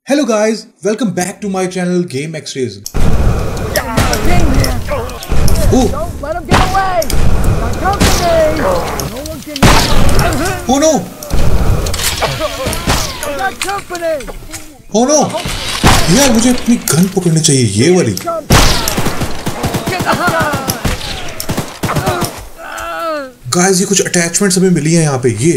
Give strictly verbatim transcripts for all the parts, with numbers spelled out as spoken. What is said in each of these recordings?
Hello guys, welcome back to my channel Game X-Rays. Oh. Don't let him get away! Got company! No one can... Oh no! I got company! Oh no! यार मुझे अपनी gun पकड़नी चाहिए, ये वाली. Guys, ये कुछ attachments हमें मिली हैं यहाँ पे. ये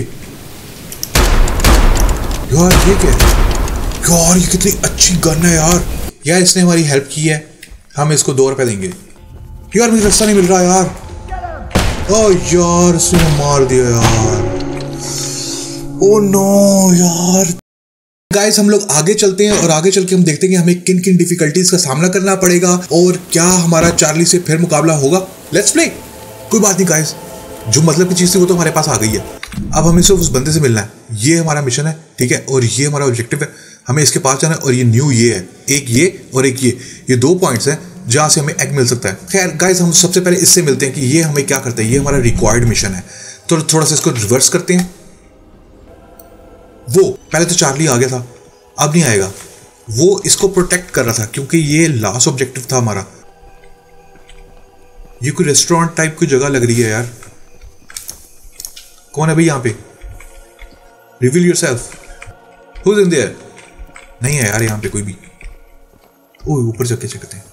यार ये क्या है? यार ये कितनी अच्छी गन है यार. यार इसने हमारी हेल्प की है, हम इसको दो रुपए देंगे. यार मुझे रास्ता नहीं मिल रहा यार. ओह यार इसने मार दिया यार. ओह नो यार. गाइस हम लोग आगे चलते हैं और आगे चल के हम देखते हैं कि हमें किन किन डिफिकल्टीज का सामना करना पड़ेगा और क्या हमारा चार्ली से फिर मुकाबला होगा. Let's play. कोई बात नहीं गाइस, जो मतलब की चीज थी वो तो हमारे पास आ गई है. अब हमें सिर्फ उस बंदे से मिलना है. ये हमारा मिशन है, ठीक है, और ये हमारा ऑब्जेक्टिव है. हमें इसके पास जाना है और ये न्यू ये है, एक ये और एक ये ये दो पॉइंट्स हैं जहाँ से हमें एग मिल सकता है. खैर गाइस हम सबसे पहले इससे मिलते हैं कि ये हमें क्या करता है. ये हमारा रिक्वायर्ड मिशन है, तो थोड़ा सा इसको रिवर्स करते हैं. वो पहले तो चार्ली आ गया था, अब नहीं आएगा. वो इसको प्रोटेक्ट कर रहा था क्योंकि ये लास्ट ऑब्जेक्टिव था हमारा. ये कोई रेस्टोरेंट टाइप की जगह लग रही है यार. कौन है भाई यहाँ पे? Reveal yourself. Who is in there? नहीं है यार यहाँ पे कोई भी. ओह ऊपर जाके चेक करते हैं.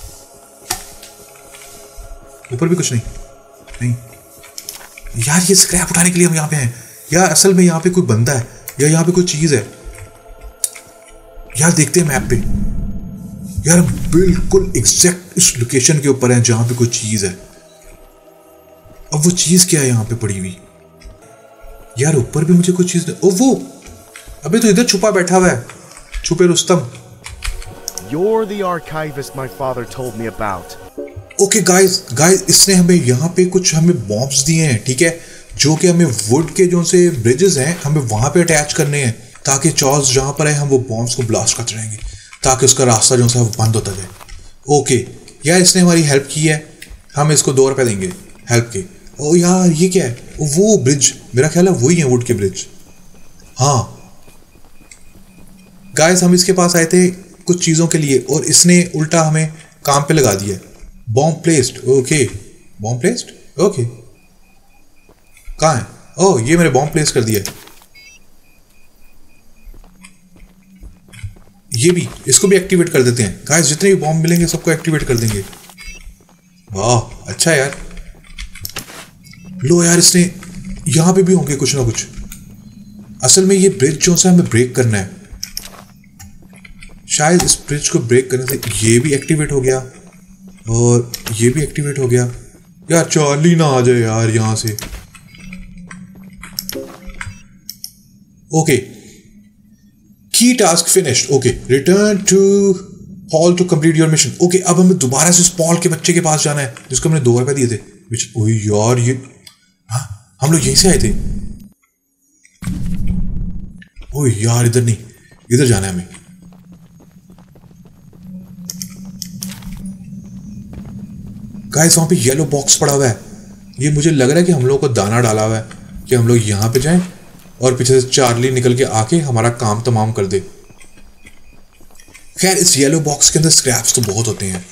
ऊपर भी कुछ नहीं. नहीं यार, ये स्क्रैप उठाने के लिए हम यहाँ पे हैं यार. असल में यहाँ पे कोई बंदा है या यहाँ पे कोई चीज है यार. देखते हैं मैप पे यार. हम बिल्कुल एग्जैक्ट इस लोकेशन के ऊपर हैं जहां पे कोई चीज है. अब वो चीज क्या है यहाँ पे पड़ी हुई यार? ऊपर भी मुझे कोई चीज नहीं. ओ वो अबे तो इधर छुपा बैठा हुआ है, छुपे रुस्तम. You're the archivist my father told me about. Okay guys guys इसने हमें यहाँ पे कुछ हमें बॉम्ब्स दिए हैं, ठीक है, जो कि हमें वुड के जो से ब्रिजेस हैं हमें वहां पे अटैच करने हैं ताकि चार्ल्स जहां पर है हम वो बॉम्ब्स को ब्लास्ट करते रहेंगे ताकि उसका रास्ता जो है वो बंद होता जाए. ओके यार इसने हमारी हेल्प की है, हम इसको दो रुपए देंगे हेल्प के. ओ यार ये क्या है? वो ब्रिज मेरा ख्याल है वही है, वुड के ब्रिज. हाँ गाइस हम इसके पास आए थे कुछ चीज़ों के लिए और इसने उल्टा हमें काम पे लगा दिया. Bomb placed. Okay bomb placed. Okay कहाँ है? ओह ये मेरे बॉम्ब प्लेस कर दिया. ये भी, इसको भी एक्टिवेट कर देते हैं गाइस. जितने भी बॉम्ब मिलेंगे सबको एक्टिवेट कर देंगे. वाह अच्छा यार. लो यार इसने यहां पे भी होंगे कुछ ना कुछ. असल में ये ब्रिज जो है हमें ब्रेक करना है. शायद इस ब्रिज को ब्रेक करने से ये भी एक्टिवेट हो गया और ये भी एक्टिवेट हो गया. यार चार्ली ना आ जाए यार यहां से. ओके की task finished. Okay return to Paul to complete your mission. Okay अब हमें दोबारा से उस पॉल के बच्चे के पास जाना है जिसको हमने दो रुपए दिए थे. ओह यार ये हाँ हम लोग यहीं से आए थे. ओह यार इधर नहीं, इधर जाना है हमें. गाइस वहां पे येलो बॉक्स पड़ा हुआ है. ये मुझे लग रहा है कि हम लोगों को दाना डाला हुआ है कि हम लोग यहां पे जाएं और पीछे से चार्ली निकल के आके हमारा काम तमाम कर दे. खैर इस येलो बॉक्स के अंदर स्क्रैप्स तो बहुत होते हैं.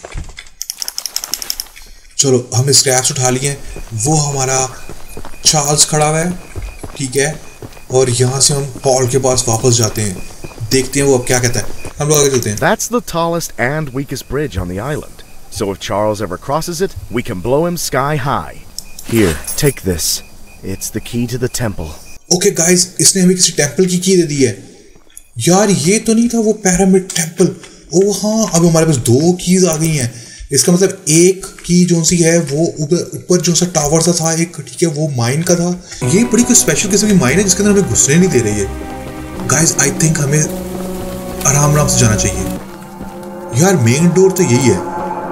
चलो हम स्क्रैप्स उठा लिए. वो हमारा चार्ल्स खड़ा हुआ है, ठीक है, और यहाँ से हम पॉल के पास वापस जाते हैं. देखते हैं वो अब क्या कहता है. हम लोग आगे चलते हैं. That's the tallest and weakest bridge on the island. So if Charles ever crosses it, we can blow him sky high. Here, take this. It's the key to the temple. Okay guys इसने हमें किसी temple की की दे दी है. यार ये तो नहीं था वो पिरामिड टेंपल. ओ हाँ अब हमारे पास दो कीज आ गई हैं. इसका मतलब एक की जो सी है वो ऊपर ऊपर जो सा टावर सा था एक, ठीक है, वो माइन का था. ये बड़ी कोई स्पेशल किस्म की माइन है जिसके अंदर हमें घुसने नहीं दे रही है. गाइस आई थिंक हमें आराम आराम से जाना चाहिए. यार मेन डोर तो यही है.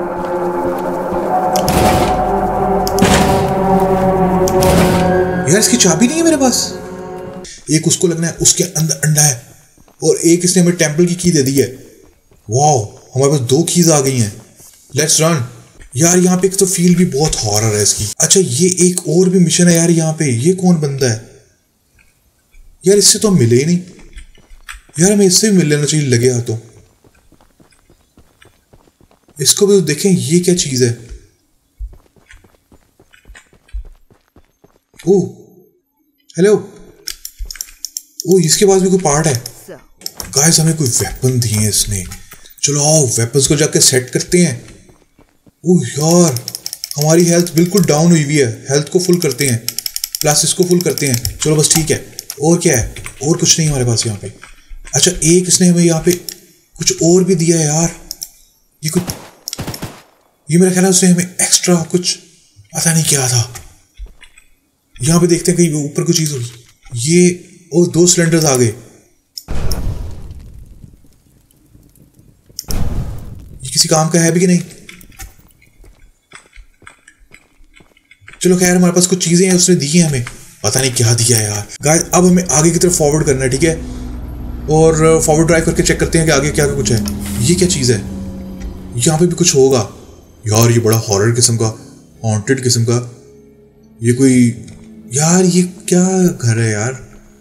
यार इसकी चाबी नहीं है मेरे पास. एक उसको लगना है, उसके अंदर अंडा है, और एक इसने हमें टेंपल की की दे दी है. वाओ हमारे पास दो कीज आ गई हैं. Let's run. यार यहाँ पे एक तो फील भी बहुत हॉरर है इसकी. अच्छा ये एक और भी मिशन है यार यहाँ पे. ये कौन बंदा है यार? इससे तो हम मिले ही नहीं. यार हमें इससे भी मिल लेना चाहिए लगे हाथों। इसको भी तो देखें, ये क्या चीज है। ओ हेलो, ओ इसके पास भी कोई पार्ट है। गाइस हमें कोई वेपन दिए हैं इसने। चलो आओ वेपन्स को जाके सेट करते हैं। ओ यार हमारी हेल्थ बिल्कुल डाउन हुई हुई है, हेल्थ को फुल करते हैं, प्लस इसको फुल करते हैं। चलो बस ठीक है। और क्या है, और कुछ नहीं हमारे पास यहाँ पे। अच्छा एक इसने हमें यहाँ पे कुछ और भी दिया है यार। ये कुछ, ये मेरा ख्याल है उसने हमें एक्स्ट्रा कुछ, पता नहीं क्या था। यहाँ पे देखते हैं कहीं ऊपर कुछ चीज होगी। ये और दो सिलेंडर्स आ गए। ये किसी काम का है भी कि नहीं। चलो खैर हमारे पास कुछ चीजें हैं उसने दी है हमें, पता नहीं क्या दिया है यार। गाइस अब हमें आगे की तरफ फॉरवर्ड करना है, ठीक है। और फॉरवर्ड ड्राइव करके चेक करते हैं कि आगे क्या कुछ है। ये क्या चीज है, यहाँ पे भी कुछ होगा यार। ये बड़ा हॉरर किस्म का, हॉन्टेड किस्म का। ये कोई यार, ये क्या घर है यार।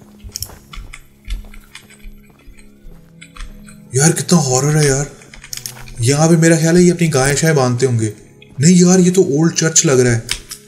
यार कितना हॉरर है यार। यहाँ पे मेरा ख्याल है ये अपनी गाय शायद बांधते होंगे। नहीं यार ये तो ओल्ड चर्च लग रहा है।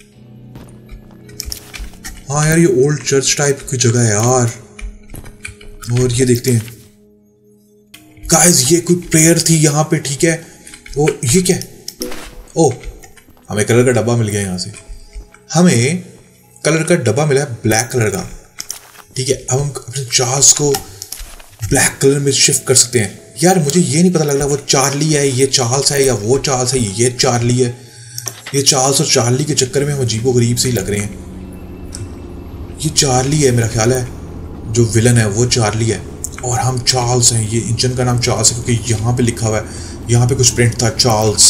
हाँ यार ये ओल्ड चर्च टाइप की जगह है यार। और ये देखते हैं गाइस, ये कोई प्रेयर थी यहाँ पे, ठीक है। और ये क्या है, ओ हमें कलर का डब्बा मिल गया यहाँ से। हमें कलर का डब्बा मिला है ब्लैक कलर का, ठीक है। अब हम अपने चार्ल्स को ब्लैक कलर में शिफ्ट कर सकते हैं। यार मुझे ये नहीं पता लग रहा वो चार्ली है, ये चार्ल्स है, या वो चार्ल्स है, ये चार्ली है। ये चार्ल्स और चार्ली के चक्कर में हम अजीबो गरीब से ही लग रहे हैं। ये चार्ली है मेरा ख्याल है, जो विलन है वो चार्ली है और हम चार्ल्स हैं। ये इंजन का नाम चार्ल्स है क्योंकि यहाँ पे लिखा हुआ है, यहाँ पे कुछ प्रिंट था चार्ल्स।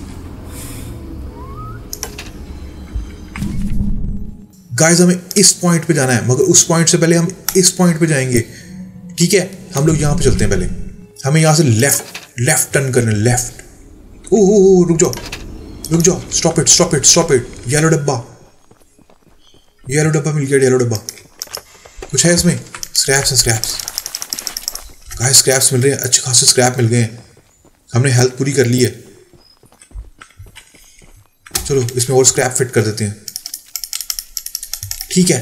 गाइस हमें इस पॉइंट पे जाना है, मगर उस पॉइंट से पहले हम इस पॉइंट पे जाएंगे, ठीक है। हम लोग यहाँ पे चलते हैं। पहले हमें यहाँ से लेफ्ट लेफ्ट टर्न करना है, लेफ्ट। ओह रुक जाओ रुक जाओ, stop it stop it stop it. Yellow डब्बा, येलो डब्बा मिल गया। येलो डब्बा कुछ है इसमें, स्क्रैप्स है, स्क्रैप्स। गाइस स्क्रैप्स मिल रहे हैं, अच्छे खासे स्क्रैप मिल गए हैं। हमने हेल्थ पूरी कर ली है। चलो इसमें और स्क्रैप फिट कर देते हैं, ठीक है।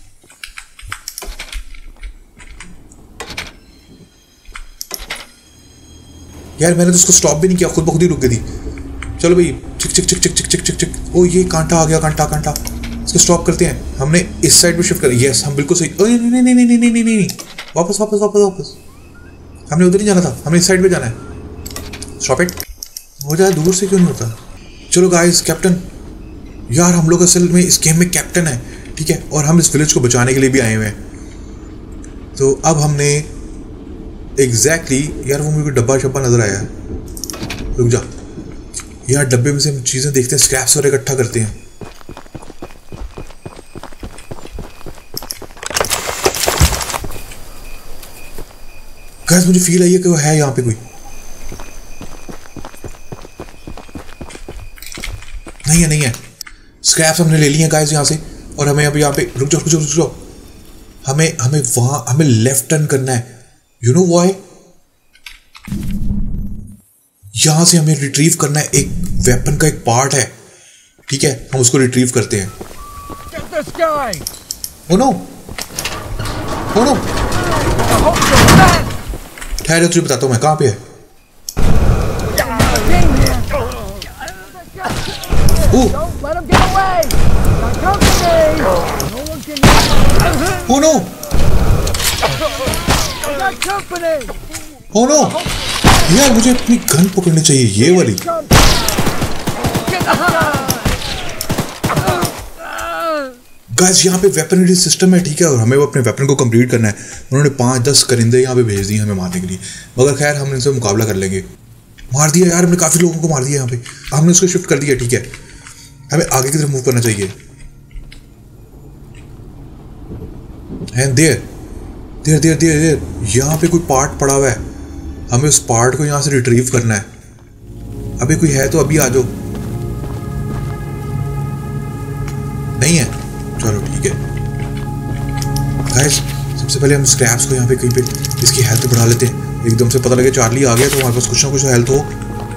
यार मैंने तो उसको स्टॉप भी नहीं किया, खुद ब खुद ही रुक गई थी। चलो भाई चिक चिक चिक चिक चिक चिक चिक चिक। ओ ये कांटा आ गया, कांटा कांटा। इसको स्टॉप करते हैं। हमने इस साइड पे शिफ्ट कर, यस हम बिल्कुल सही। नहीं नहीं नहीं नहीं नहीं नहीं नहीं नहीं, वापस वापस वापस वापस। हमने उधर नहीं जाना था, हमें इस साइड पे जाना है। Stop it. हो जाए दूर से क्यों नहीं होता। चलो गाइस कैप्टन, यार हम लोग असल में इस गेम में कैप्टन है, ठीक है। और हम इस विलेज को बचाने के लिए भी आए हुए हैं। तो अब हमने एग्जैक्टली exactly, यार वो मुझे डब्बा शब्बा नजर आया है। रुक जा, यार डब्बे में से हम चीजें देखते हैं, स्क्रैप्स और इकट्ठा करते हैं। गाइस मुझे फील आई है कि वो है यहाँ पे कोई। नहीं है नहीं है। स्क्रैप्स हमने ले लिए हैं गाइस यहाँ से। और हमें अब यहाँ पे रुक जाओ रुक जाओ रुक जाओ। हमें हमें वहां हमें लेफ्ट टर्न करना है। You know why? यहां से हमें रिट्रीव करना है, एक वेपन का एक पार्ट है, ठीक है। हम उसको रिट्रीव करते हैं। ओ नो ओ नो, ठहरे तुझे बताता हूं मैं कहां पे है। ओ नो ओ नो, यार मुझे अपनी गन पकड़नी चाहिए, ये वाली। गाइस यहाँ पे वेपनरी सिस्टम है, ठीक है। और हमें वो अपने वेपन को कंप्लीट करना है। उन्होंने पाँच दस करिंदे यहाँ पे भेज दिए हमें मारने के लिए, मगर खैर हम इनसे मुकाबला कर लेंगे। मार दिया यार हमने, काफ़ी लोगों को मार दिया यहाँ पे। हमने उसको शिफ्ट कर दिया, ठीक है। हमें आगे की तरफ मूव करना चाहिए। And there there there there there यहाँ पे कोई पार्ट पड़ा हुआ है, हमें उस पार्ट को यहाँ से रिट्रीव करना है। अभी कोई है तो अभी आ जाओ। नहीं है, चलो ठीक है। गाइस सबसे पहले हम स्क्रैप्स को यहाँ पे कहीं पे इसकी हेल्थ बढ़ा लेते हैं। एकदम से पता लगे चार्ली आ गया तो हमारे पास कुछ ना कुछ हेल्थ हो।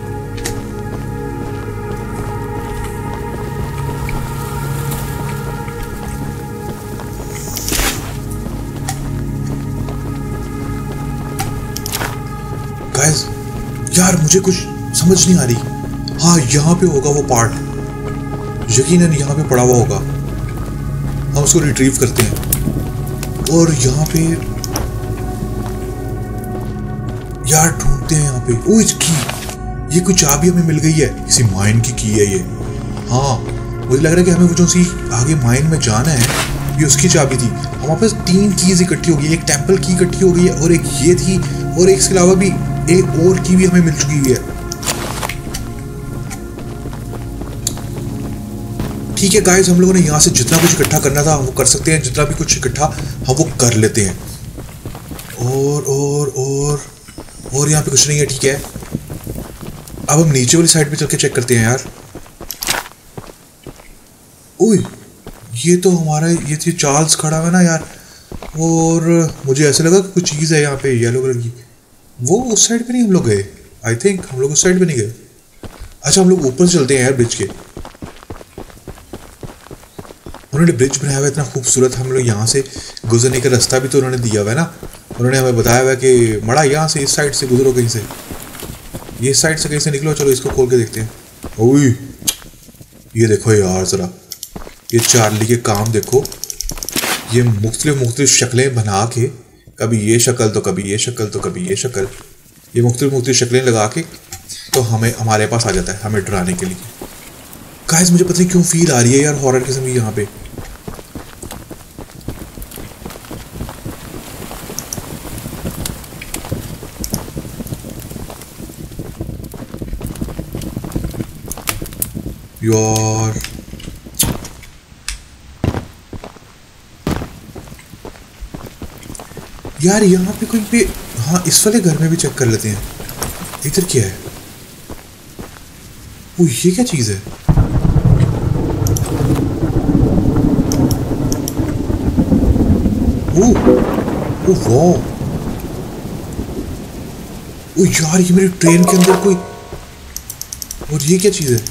गाइस यार मुझे कुछ समझ नहीं आ रही। हाँ यहाँ पे होगा वो पार्ट, यकीनन यहाँ पे पड़ा हुआ होगा। हम उसको रिट्रीव करते हैं और यहाँ पे यार ढूंढते हैं यहाँ पे। ओ इसकी ये कुछ चाबी हमें मिल गई है, किसी माइन की की है ये। हाँ मुझे लग रहा है कि हमें वो जो सी आगे माइन में जाना है ये उसकी चाबी थी। हमारे पास तीन कीज इकट्ठी हो गई, एक टेम्पल की इकट्ठी हो गई है और एक ये थी और एक इसके अलावा भी एक और की भी हमें मिल चुकी हुई है। ठीक है गाइस, हम लोगों ने यहाँ से जितना कुछ इकट्ठा करना था वो कर सकते हैं, जितना भी कुछ इकट्ठा हम वो कर लेते हैं। और और और और यहाँ पे कुछ नहीं है। ठीक है अब हम नीचे वाली साइड पे चल के चेक करते हैं यार। ओए ये तो हमारा ये थी चार्ल्स खड़ा हुआ ना यार, और मुझे ऐसा लगा कि कुछ चीज़ है यहाँ पे येलो कलर की। वो उस साइड पे नहीं हम लोग गए, आई थिंक हम लोग उस साइड पे नहीं गए। अच्छा हम लोग ऊपर चलते हैं यार ब्रिज के। उन्होंने ब्रिज बनाया हुआ है इतना खूबसूरत, हम लोग यहाँ से गुजरने का रास्ता भी तो उन्होंने दिया हुआ है ना। उन्होंने हमें बताया हुआ है कि मड़ा यहाँ से इस साइड से गुजरो, कहीं से ये साइड से कहीं से निकलो। चलो इसको खोल के देखते हैं। ओए ये देखो यार ज़रा, ये चार्ली के काम देखो। ये मुख्तलिफ मुख्तलिफ शक्लें बना के, कभी ये शक्ल तो कभी ये शक्ल तो कभी ये शक्ल, ये मुख्तलिफ मुख्तलिफ शक्लें लगा के तो हमें हमारे पास आ जाता है हमें डराने के लिए। गाइस मुझे पता नहीं क्यों फील आ रही है यार हॉरर किस्म की यहाँ पे। यार यार यहाँ पे कोई पे, हाँ इस वाले घर में भी चेक कर लेते हैं। इधर क्या है? वो ये क्या चीज है? ओ ओ वाह, ओ यार ये मेरी ट्रेन के अंदर कोई, और ये क्या चीज है?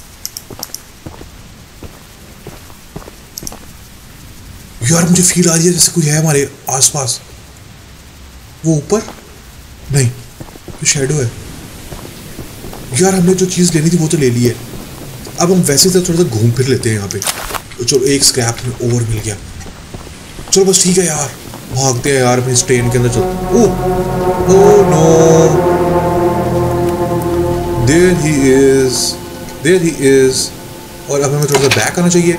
यार मुझे फील आ रही है जैसे कोई है हमारे आसपास। वो ऊपर नहीं, तो शैडो है। यार हमने जो चीज़ लेनी थी वो तो ले ली है। अब हम वैसे तो थोड़ा सा घूम फिर लेते हैं यहाँ पे। तो चलो एक स्क्रैप में और मिल गया। चलो बस ठीक है यार, भागते हैं यार। मैं इस ट्रेन के अंदर चलता। Oh oh no, there he is, there he is. और अब हमें थोड़ा सा बैक आना चाहिए।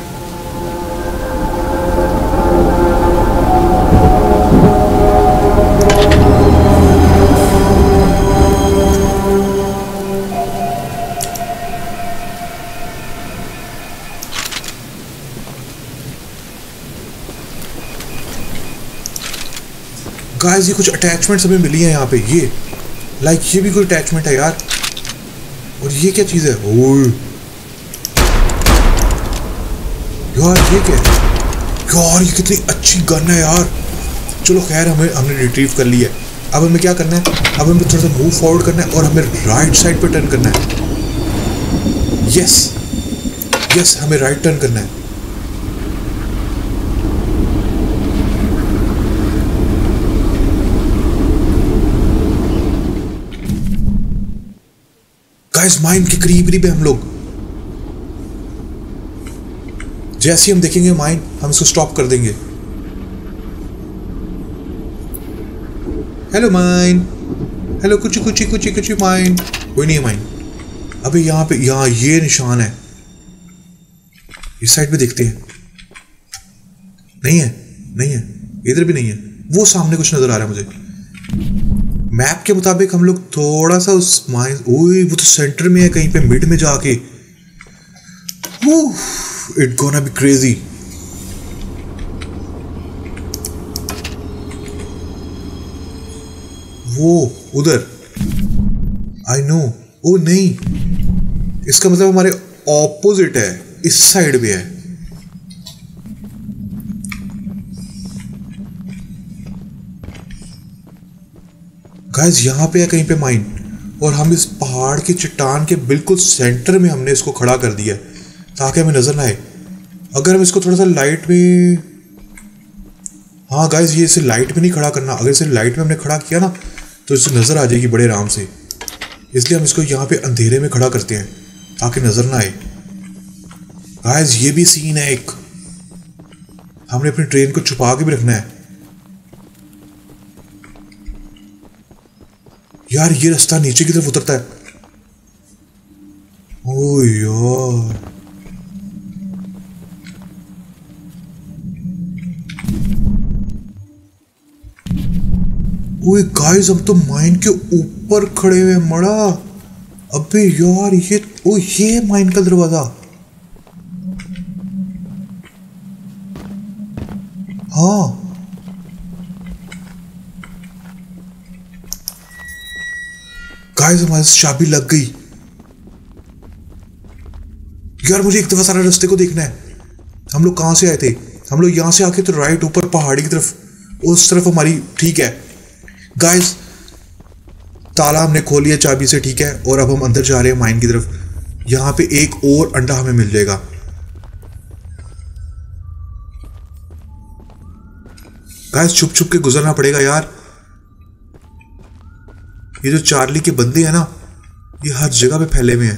गाइस ये कुछ अटैचमेंट्स हमें मिली हैं यहाँ पे। ये लाइक ये भी कोई अटैचमेंट है यार। और ये क्या चीज़ है? ओह यार ये क्या है यार? ये कितनी अच्छी गन है यार। चलो खैर हमें हमने रिट्रीव कर लिया है। अब हमें क्या करना है? अब हमें थोड़ा सा मूव फॉरवर्ड करना है और हमें राइट साइड पे टर्न करना है। यस यस हमें राइट टर्न करना है। गाइस माइन के करीब करीब है हम लोग। जैसे हम देखेंगे माइन, हम इसको स्टॉप कर देंगे। हेलो माइन, हेलो कुछ कुछ कुछ कुछ माइन। कोई नहीं है माइन। अबे यहाँ पे, यहाँ ये निशान है। इस साइड पे देखते हैं। नहीं है, नहीं है, इधर भी नहीं है। वो सामने कुछ नजर आ रहा है मुझे। मैप के मुताबिक हम लोग थोड़ा सा उस माइन, ओए वो तो सेंटर में है कहीं पे मिड में जाके। It gonna be crazy. वो उधर, आई नो। ओ नहीं, इसका मतलब हमारे ऑपोजिट है, इस साइड पे है। गाइस यहाँ पे है कहीं पे माइन, और हम इस पहाड़ के चट्टान के बिल्कुल सेंटर में हमने इसको खड़ा कर दिया ताकि हमें नजर ना आए। अगर हम इसको थोड़ा सा लाइट में, हाँ गाइस ये इसे लाइट में नहीं खड़ा करना, अगर इसे लाइट में हमने खड़ा किया ना तो इसे नजर आ जाएगी बड़े आराम से, इसलिए हम इसको यहाँ पे अंधेरे में खड़ा करते हैं ताकि नजर ना आए। गाइस ये भी सीन है एक, हमने अपनी ट्रेन को छुपा के भी रखना है। यार ये रास्ता नीचे की तरफ उतरता है। ओ यार ओए गाइस हम तो माइन के ऊपर खड़े हुए मड़ा। अबे यार ये, ओ ये माइन का दरवाजा। हाँ गाइस हमारे चाबी लग गई। यार मुझे एक दफा सारा रास्ते को देखना है। हम लोग कहां से आए थे? हम लोग यहां से आके तो राइट ऊपर पहाड़ी की तरफ, उस तरफ हमारी, ठीक है गाइस ताला हमने खोल लिया चाबी से, ठीक है, और अब हम अंदर जा रहे हैं माइन की तरफ। यहां पे एक और अंडा हमें मिल जाएगा। गाइस छुप छुप के गुजरना पड़ेगा यार। ये जो चार्ली के बंदे हैं ना, ये हर जगह पे फैले हुए हैं।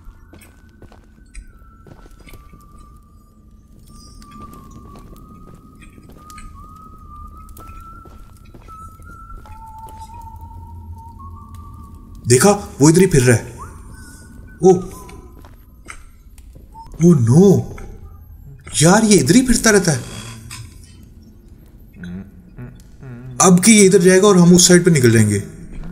देखा वो इधर ही फिर रहा है। ओ ओ नो यार ये इधर ही फिरता रहता है। अब कि ये इधर जाएगा और हम उस साइड पे निकल जाएंगे।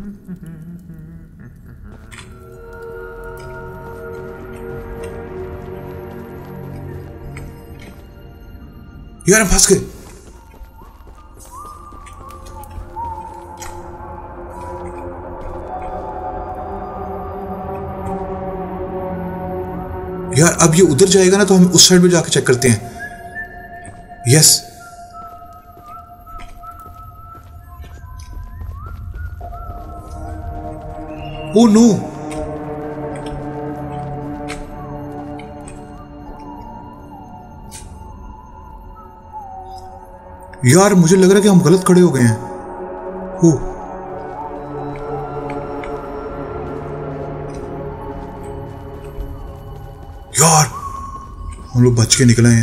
यार हम फंस गए। यार अब ये उधर जाएगा ना तो हम उस साइड पे जाके चेक करते हैं। यस ओ नो यार मुझे लग रहा है कि हम गलत खड़े हो गए हैं। ओ यार हम लोग बच के निकले हैं।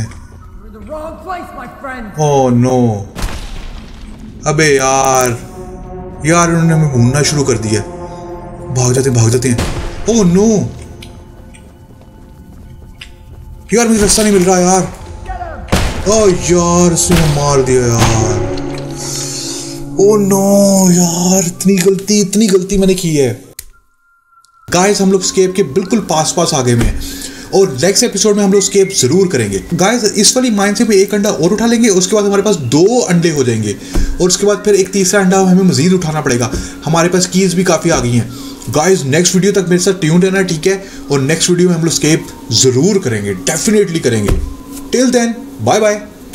ओह नो अबे यार यार उन्होंने हमें ढूंढना शुरू कर दिया। भाग जाते हैं भाग जाते हैं। ओह नो यार मुझे रास्ता नहीं मिल रहा यार। ओह यार उसने मार दिया यार। ओह नो यार इतनी गलती इतनी गलती मैंने की है। गाइस हम लोग स्केप के बिल्कुल पास पास आ गए हैं और नेक्स्ट एपिसोड में हम लोग स्केप जरूर करेंगे। गाइस इस वाली माइन से भी एक अंडा और उठा लेंगे, उसके बाद हमारे पास दो अंडे हो जाएंगे और उसके बाद फिर एक तीसरा अंडा हमें मजीद उठाना पड़ेगा। हमारे पास कीज भी काफ़ी आ गई हैं। गाइस नेक्स्ट वीडियो तक मेरे साथ ट्यून्ड रहना, ठीक है, और नेक्स्ट वीडियो में हम लोग स्केप जरूर करेंगे, डेफिनेटली करेंगे। Till then bye bye.